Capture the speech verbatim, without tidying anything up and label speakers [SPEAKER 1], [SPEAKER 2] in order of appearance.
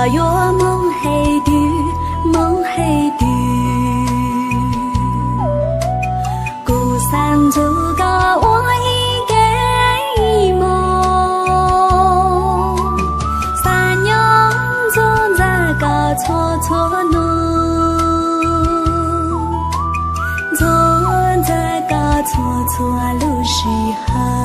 [SPEAKER 1] 月梦黑的梦黑的，孤山走个我一个梦，三娘总在个错错路，总在个错错路时候。